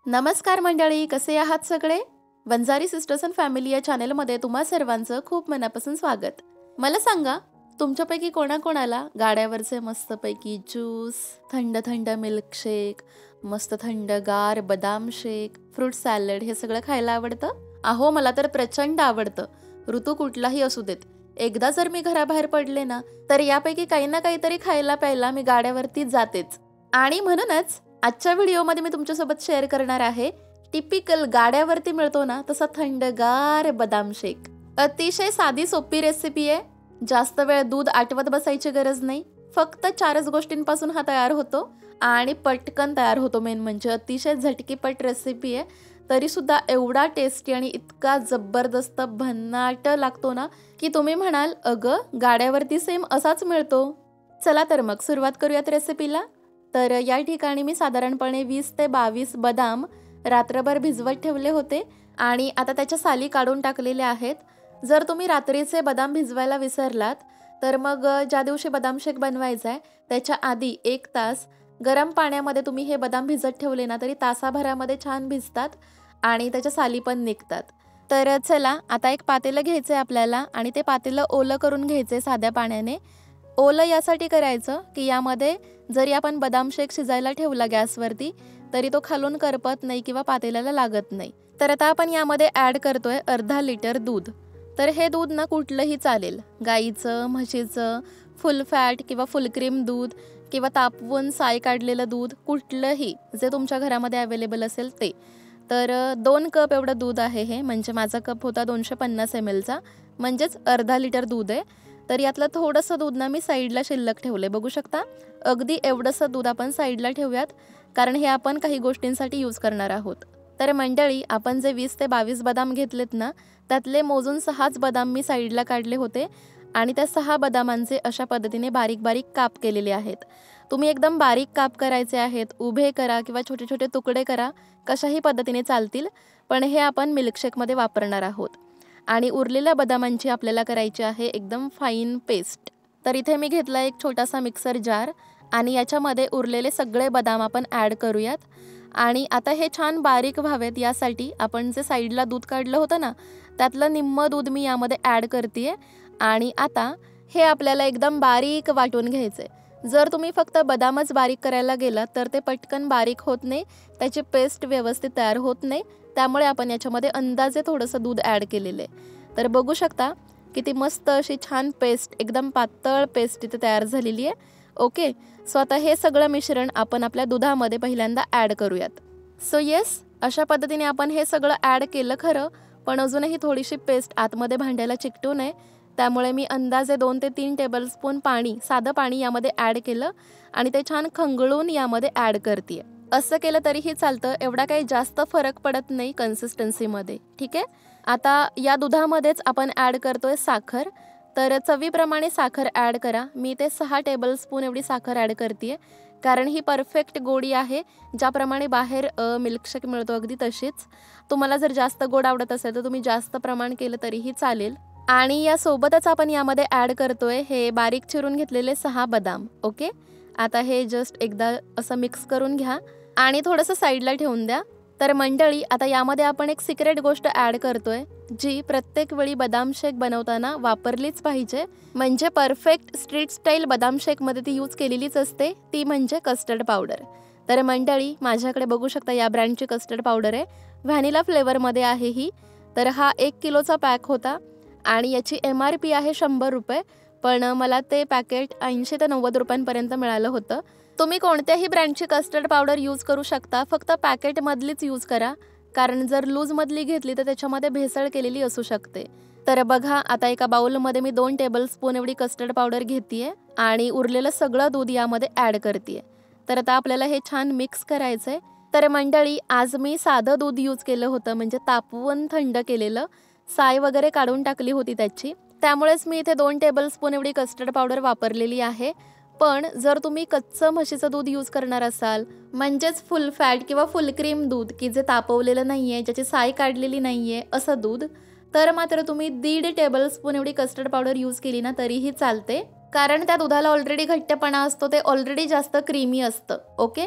नमस्कार मंडळी, कसे आहात सगळे? वंजारी सिस्टर्स अँड फॅमिली या चॅनेलमध्ये तुम्हा सर्वांचं खूप मनापासून स्वागत. मला सांगा, तुमच्यापैकी कोणाकोणाला गाड्यावरचे मस्तपैकी ज्यूस, थंड थंड मिल्कशेक, मस्त थंडगार बदाम शेक, फ्रूट सॅलड हे सगळं खायला आवडतं? अहो, मला तर प्रचंड आवडतं. ऋतू कुठलाही असू देत, एकदा जर मी घराबाहेर पडले ना, तर यापैकी काही ना काहीतरी खायला प्यायला मी गाड्यावरती जातेच. आणि म्हणूनच आजच्या व्हिडिओमध्ये मी तुमच्यासोबत शेअर करणार आहे टिपिकल गाड्यावरती मिळतो ना तसा थंडगार बदाम शेक. अतिशय साधी सोपी रेसिपी आहे. जास्त वेळ दूध आटवत बसायची गरज नाही. फक्त 4च गोष्टींपासून हा तयार होतो आणि पटकन तयार होतो. मेन म्हणजे अतिशय झटकीपट रेसिपी आहे, तरी सुद्धा एवढा टेस्टी आणि इतका जबरदस्त भन्नाट लागतो ना की तुम्ही म्हणाल, अगं गाड्यावरती सेम असाच मिळतो. चला तर मग सुरुवात करूयात रेसिपीला. तर या ठिकाणी मी साधारणपणे 20 ते 22 बदाम रात्रभर भिजवत ठेवले होते आणि आता त्याच्या साली काढून टाकलेल्या आहेत. जर तुम्ही रात्रीचे बदाम भिजवायला विसरलात तर मग ज्या दिवशी बदाम शेक बनवायचा आहे त्याच्या आधी 1 तास गरम पाण्यामध्ये तुम्ही हे बदाम भिजत ठेवले ना तरी तासाभरामध्ये छान भिजतात आणि त्याच्या साली पण निघतात. तर चला, आता एक पातेलं घ्यायचं आहे आपल्याला आणि ते पातेलं ओलं करून घ्यायचं आहे साध्या पाण्याने. ओलं यासाठी करायचं की यामध्ये जरी आपण बदाम शेक शिजायला ठेवला गॅसवरती तरी तो खालून करपत नाही किंवा पातेल्याला लागत नाही. तर आता आपण यामध्ये ॲड करतोय अर्धा लिटर दूध. तर हे दूध ना कुठलंही चालेल, गाईचं, म्हशीचं, फुल फॅट किंवा फुल क्रीम दूध किंवा तापवून साय काढलेलं दूध, कुठलंही जे तुमच्या घरामध्ये अवेलेबल असेल ते. तर 2 कप एवढं दूध आहे हे, म्हणजे माझा कप होता 250 ml चा, म्हणजेच अर्धा लिटर दूध आहे. तर यातलं थोडंसं दूध ना मी साईडला शिल्लक ठेवले, बघू शकता. अगदी एवढंसं दूध आपण साईडला ठेवूयात, कारण हे आपण काही गोष्टींसाठी यूज करणार आहोत. तर मंडळी, आपण जे 20 ते 22 बदाम घेतलेत ना त्यातले मोजून 6च बदाम मी साईडला काढले होते आणि त्या 6 बदामांचे अशा पद्धतीने बारीक बारीक काप केलेले आहेत. तुम्ही एकदम बारीक काप करायचे आहेत, उभे करा किंवा छोटे छोटे तुकडे करा, कशाही पद्धतीने चालतील, पण हे आपण मिल्कशेकमध्ये वापरणार आहोत. आणि उरलेल्या बदामांची आपल्याला करायची आहे एकदम फाईन पेस्ट. तर इथे मी घेतला एक छोटासा मिक्सर जार आणि याच्यामध्ये उरलेले सगळे बदाम आपण ॲड करूयात. आणि आता हे छान बारीक व्हावेत यासाठी आपण जे साईडला दूध काढलं होतं ना त्यातलं निम्मं दूध मी यामध्ये ॲड करते. आणि आता हे आपल्याला एकदम बारीक वाटून घ्यायचं आहे. जर तुम्ही फक्त बदामच बारीक करायला गेलात तर ते पटकन बारीक होत नाही, त्याची पेस्ट व्यवस्थित तयार होत नाही. त्यामुळे आपण याच्यामध्ये अंदाजे थोडंसं दूध ॲड केलेलं आहे. तर बघू शकता किती मस्त अशी छान पेस्ट, एकदम पातळ पेस्ट इथे तयार झालेली आहे. ओके, सो आता हे सगळं मिश्रण आपण आपल्या दुधामध्ये पहिल्यांदा ॲड करूयात. सो येस, अशा पद्धतीने आपण हे सगळं ॲड केलं खरं, पण अजूनही थोडीशी पेस्ट आतमध्ये भांड्याला चिकटू नये, त्यामुळे मी अंदाजे 2 ते 3 टेबलस्पून पाणी, साधं पाणी यामध्ये ॲड केलं आणि ते छान खंगळून यामध्ये ॲड करते. असं केलं तरीही चालतं, एवढा काही जास्त फरक पडत नाही कन्सिस्टन्सीमध्ये. ठीक आहे, आता या दुधामध्येच आपण ॲड करतोय साखर. तर चवीप्रमाणे साखर ॲड करा. मी ते 6 टेबलस्पून एवढी साखर ॲड करते, कारण ही परफेक्ट गोडी आहे, ज्याप्रमाणे बाहेर मिल्कशेक मिळतो अगदी तशीच. तुम्हाला जर जास्त गोड आवडत असेल तर तुम्ही जास्त प्रमाण केलं तरीही चालेल. आणि यासोबतच आपण यामध्ये ॲड करतोय हे बारीक चिरून घेतलेले 6 बदाम. ओके, आता हे जस्ट एकदा असं मिक्स करून घ्या आणि थोडंसं साईडला ठेवून द्या. तर मंडळी, आता यामध्ये आपण एक सिक्रेट गोष्ट ॲड करतोय जी प्रत्येक वेळी बदाम शेक बनवताना वापरलीच पाहिजे, म्हणजे परफेक्ट स्ट्रीट स्टाईल बदाम शेकमध्ये ती यूज केलेलीच असते, ती म्हणजे कस्टर्ड पावडर. तर मंडळी, माझ्याकडे बघू शकता या ब्रँडची कस्टर्ड पावडर आहे, व्हॅनिला फ्लेवरमध्ये आहे ही. तर हा 1 किलोचा पॅक होता आणि याची MRP आहे 100 रुपये, पण मला ते पॅकेट 80 ते 90 रुपयांपर्यंत मिळालं होतं. तुम्ही कोणत्याही ब्रँडची कस्टर्ड पावडर यूज करू शकता, फक्त पॅकेटमधलीच यूज करा, कारण जर लूजमधली घेतली तर त्याच्यामध्ये भेसळ केलेली असू शकते. तर बघा, आता एका बाउलमध्ये मी 2 टेबलस्पून एवढी कस्टर्ड पावडर घेते आणि उरलेलं सगळं दूध यामध्ये ॲड करते. तर आता आपल्याला हे छान मिक्स करायचं आहे. तर मंडळी, आज मी साधं दूध यूज केलं होतं, म्हणजे तापवून थंड केलेलं, साय वगैरे काढून टाकली होती त्याची, त्यामुळेच मी इथे 2 टेबलस्पून एवढी कस्टर्ड पावडर वापरलेली आहे. पण जर तुम्ही कच्चं म्हशीचं दूध यूज करणार असाल, म्हणजेच फुल फॅट किंवा फुल क्रीम दूध की जे तापवलेलं नाही आहे, ज्याची साय काढलेली नाही आहे असं दूध, तर मात्र तुम्ही 1.5 टेबलस्पून एवढी कस्टर्ड पावडर यूज केली ना तरीही चालते, कारण त्या दुधाला ऑलरेडी घट्टपणा असतो, ते ऑलरेडी जास्त क्रीमी असतं. ओके,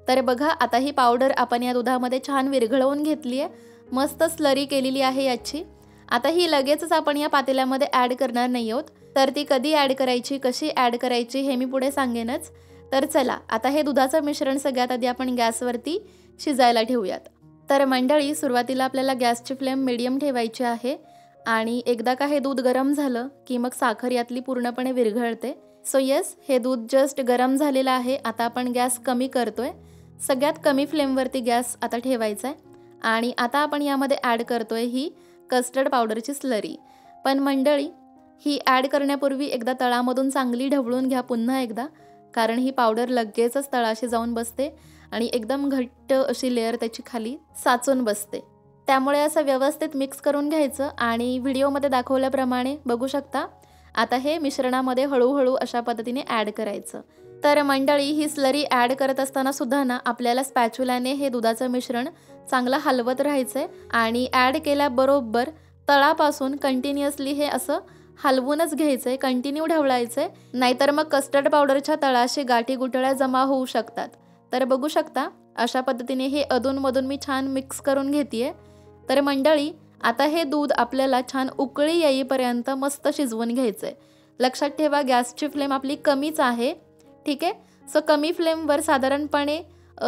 तर बघा आता ही पावडर आपण या दुधामध्ये छान विरघळवून घेतली आहे, मस्त स्लरी केलेली आहे याची। आता ही लगेचच आपण या पातेल्यामध्ये ॲड करणार नाही आहोत, तर ती कधी ॲड करायची, कशी ॲड करायची हे मी पुढे सांगेनच। तर चला आता हे दुधाचं मिश्रण सगळ्यात आधी आपण गॅसवरती शिजायला ठेवूयात। तर मंडळी सुरुवातीला आपल्याला गॅसची फ्लेम मीडियम ठेवायची आहे आणि एकदा का हे दूध गरम झालं की मग साखर यातली पूर्णपणे विरघळते। सो येस, हे दूध जस्ट गरम झालेलं आहे। आता आपण गॅस कमी करतोय, सगळ्यात कमी फ्लेमवरती गॅस आता ठेवायचा आहे आणि आता आपण यामध्ये ॲड करतोय ही कस्टर्ड पावडरची स्लरी। पण मंडळी ही ॲड करण्यापूर्वी एकदा तळामधून चांगली ढवळून घ्या पुन्हा एकदा, कारण ही पावडर लगेचच तळाशी जाऊन बसते आणि एकदम घट्ट अशी लेअर त्याची खाली साचून बसते। त्यामुळे असं व्यवस्थित मिक्स करून घ्यायचं आणि व्हिडिओमध्ये दाखवल्याप्रमाणे बघू शकता आता हे मिश्रणामध्ये हळूहळू अशा पद्धतीने ॲड करायचं। तर मंडळी ही स्लरी ॲड करत असताना सुद्धा ना आपल्याला स्पॅच्युलाने हे दुधाचं मिश्रण चांगलं हलवत राहायचंय आणि ॲड केल्याबरोबर तळापासून कंटिन्युअसली हे असं हलवूनच घ्यायचंय, कंटिन्यू ढवळायचंय, नाहीतर मग कस्टर्ड पावडरच्या तळाशी गाठी गुठळ्या जमा होऊ शकतात। तर बघू शकता अशा पद्धतीने हे अधूनमधून मी छान मिक्स करून घेतेय। तर मंडळी आता हे दूध आपल्याला छान उकळी येईपर्यंत मस्त शिजवून घ्यायचंय। लक्षात ठेवा गॅसची फ्लेम आपली कमीच आहे, ठीक आहे। सो कमी फ्लेमवर साधारणपणे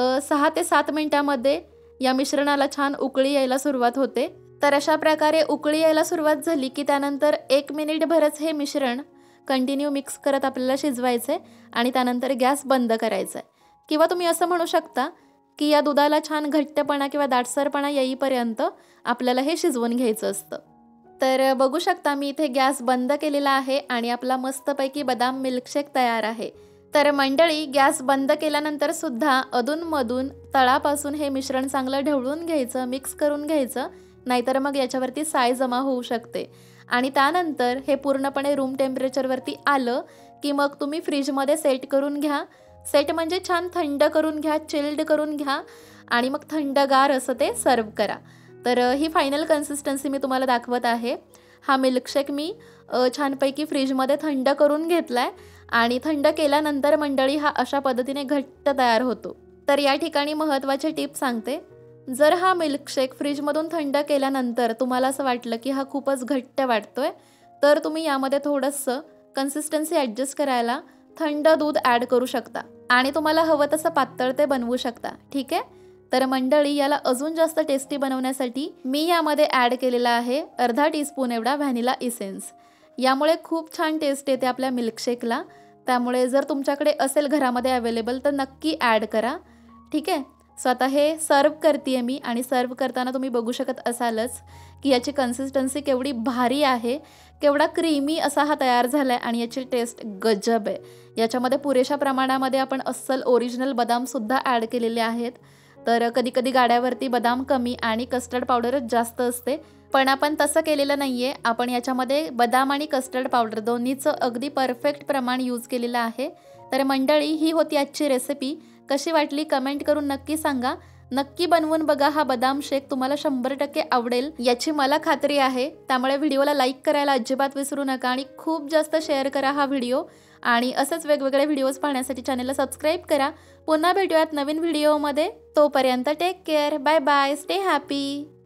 6 ते 7 मिनिटांमध्ये या मिश्रणाला छान उकळी यायला सुरुवात होते। तर अशा प्रकारे उकळी यायला सुरुवात झाली की त्यानंतर 1 मिनिटभरच हे मिश्रण कंटिन्यू मिक्स करत आपल्याला शिजवायचं आहे आणि त्यानंतर गॅस बंद करायचा आहे। किंवा तुम्ही असं म्हणू शकता की या दुधाला छान घट्टपणा किंवा दाटसरपणा येईपर्यंत आपल्याला हे शिजवून घ्यायचं असतं। तर बघू शकता मी इथे गॅस बंद केलेला आहे आणि आपला मस्तपैकी बदाम मिल्कशेक तयार आहे। तर मंडळी गॅस बंद केल्यानंतर सुद्धा अधूनमधून तळापासून हे मिश्रण चांगलं ढवळून घ्यायचं, मिक्स करून घ्यायचं, नाहीतर मग याच्यावरती साय जमा होऊ शकते। आणि त्यानंतर हे पूर्णपणे रूम टेम्परेचरवरती आलं की मग तुम्ही फ्रीजमध्ये सेट करून घ्या। सेट म्हणजे छान थंड करून घ्या, चिल्ड करून घ्या आणि मग थंडगार असं ते सर्व करा। तर ही फायनल कन्सिस्टन्सी मी तुम्हाला दाखवत आहे। हा मिल्कशेक मी छानपैकी फ्रीजमध्ये थंड करून घेतलाय आणि थंड केल्यानंतर मंडळी हा अशा पद्धतीने घट्ट तयार होतो। तर या ठिकाणी महत्त्वाची टिप सांगते, जर हा मिल्कशेक फ्रीजमधून थंड केल्यानंतर तुम्हाला असं वाटलं की हा खूपच घट्ट वाटतोय, तर तुम्ही यामध्ये थोडंसं कन्सिस्टन्सी ॲडजस्ट करायला थंड दूध ॲड करू शकता आणि तुम्हाला हवं तसं पातळ ते बनवू शकता, ठीक आहे। तर मंडळी याला अजून जास्त टेस्टी बनवण्यासाठी मी यामध्ये ॲड केलेला आहे अर्धा टीस्पून एवढा व्हॅनिला इसेन्स। यामुळे खूप छान टेस्ट येते आपल्या मिल्कशेकला, त्यामुळे जर तुमच्याकडे असेल घरामध्ये अवेलेबल तर नक्की ॲड करा, ठीक आहे। सो आता हे सर्व करते मी आणि सर्व करताना तुम्ही बघू शकत असालच की याची कन्सिस्टन्सी केवढी भारी आहे, केवढा क्रीमी असा हा तयार झाला आहे आणि याची टेस्ट गजब आहे। याच्यामध्ये पुरेशा प्रमाणामध्ये आपण अस्सल ओरिजिनल बदामसुद्धा ॲड केलेले आहेत। तर कधी कधी गाड्यावरती बदाम कमी आणि कस्टर्ड पावडरच जास्त असते, पण आपण तसं केलेलं नाही आहे। आपण याच्यामध्ये बदाम आणि कस्टर्ड पावडर दोन्हीचं अगदी परफेक्ट प्रमाण यूज केलेलं आहे। तर मंडळी ही होती आजची रेसिपी, कशी वाटली कमेंट करून नक्की सांगा। नक्की बनवून बघा, हा बदाम शेक तुम्हाला 100% आवडेल याची मला खात्री आहे। त्यामुळे व्हिडिओला लाईक करायला अजिबात विसरू नका आणि खूप जास्त शेअर करा हा व्हिडिओ आणि असेच वेगवेगळे व्हिडिओज पाहण्यासाठी चॅनलला सबस्क्राईब करा। पुन्हा भेटूयात नवीन व्हिडिओमध्ये, तोपर्यंत take care, bye bye, stay happy.